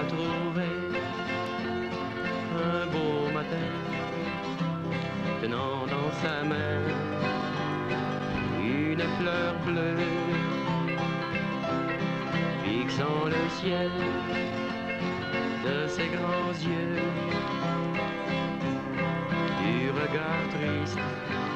retrouvé un beau matin, tenant dans sa main une fleur bleue, fixant le ciel de ses grands yeux, du regard triste